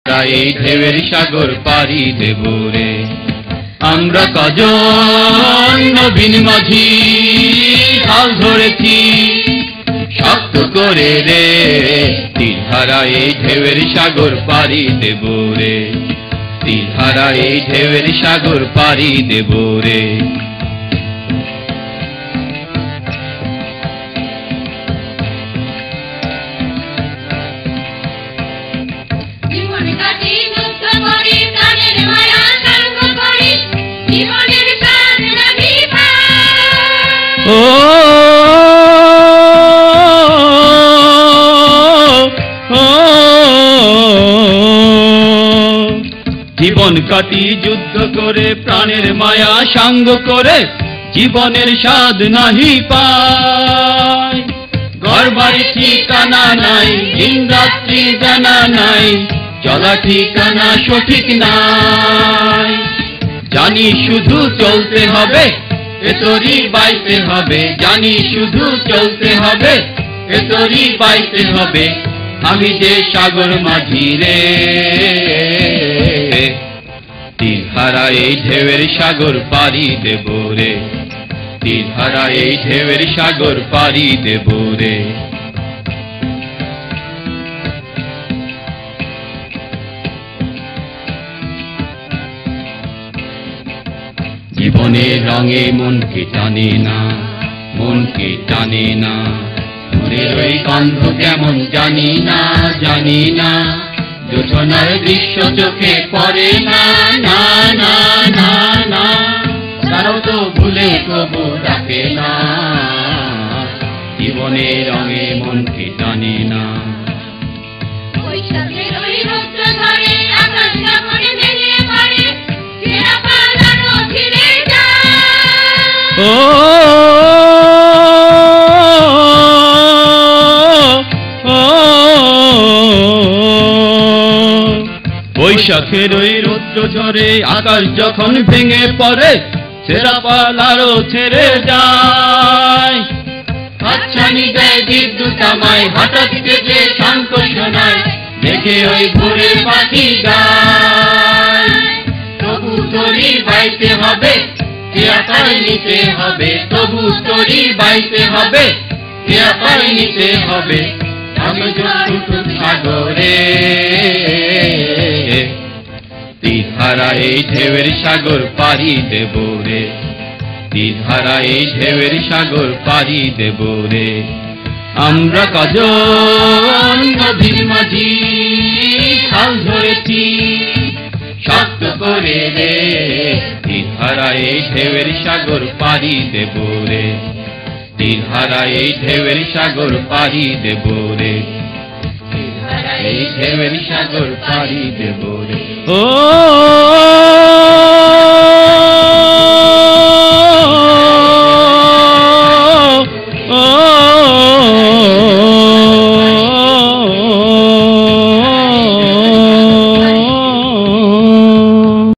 এই ঢেউয়ের সাগর পাড়ি দেব রে। আমরা কজন নবীন মাঝি হাল ধরেছি শক্ত করে রে, তীরহারা এই ঢেউয়ের সাগর পাড়ি দেব রে, তীরহারা এই ঢেউয়ের সাগর পাড়ি দেব রে। জীবন কাটি যুদ্ধ করে প্রাণের মায়া সাঙ্গ করে, জীবনের স্বাদ নাহি পায়। ঘর বাড়ি ঠিকানা নাই, দিন রাত্রি জানা নাই, চলা ঠিকানা সঠিক নাই। জানি শুধু চলতে হবে, এতরি বাইতে হবে, জানি শুধু চলতে হবে, এতরি বাইতে হবে। আমি যে সাগর মাঝি রে, তীরহারা এই ঢেউয়ের সাগর পাড়ি দেব রে, তীরহারা এই ঢেউয়ের সাগর পাড়ি দেব রে। জীবনের রঙে মনকে টানে না, মনকে টানে না, মনের ওই গন্ধ কেমন জানি না, জানি না। জোছনার দৃশ্য চোখে পড়ে না, না না না না, তারাও তো ভুলে তবু ডাকে না। জীবনের রঙে মনকে টানে না। বৈশাখের ওই রৌদ্র ঝরে আকাশ যখন ভেঙে পড়ে, ছেঁড়া পাল আরো ছেড়ে যায়। হাতছানি দেয় বিদ্যুৎ আমায়, হঠাৎ কেটে শান্ত শোনায়, দেখে ওই ভোরের পাখি গায়। তবু তরি বাইতে হবে, আকার নিতে হবে, তবু তরি বাইতে হবে, আকার নিতে হবে। আমি যতটুক সাগরে, তীরহারা এই ঢেউয়ের সাগর পাড়ি দেব রে, তীরহারা এই ঢেউয়ের সাগর পাড়ি দেব রে। আমরা কজন নদীর মাঝি হাল ধরেছি শক্ত করে রে, তীরহারা এই ঢেউয়ের সাগর পাড়ি দেব রে, তীরহারা এই ঢেউয়ের সাগর পাড়ি দেব রে, এই ঢেউয়ের সাগর পাড়ি দেব রে। ও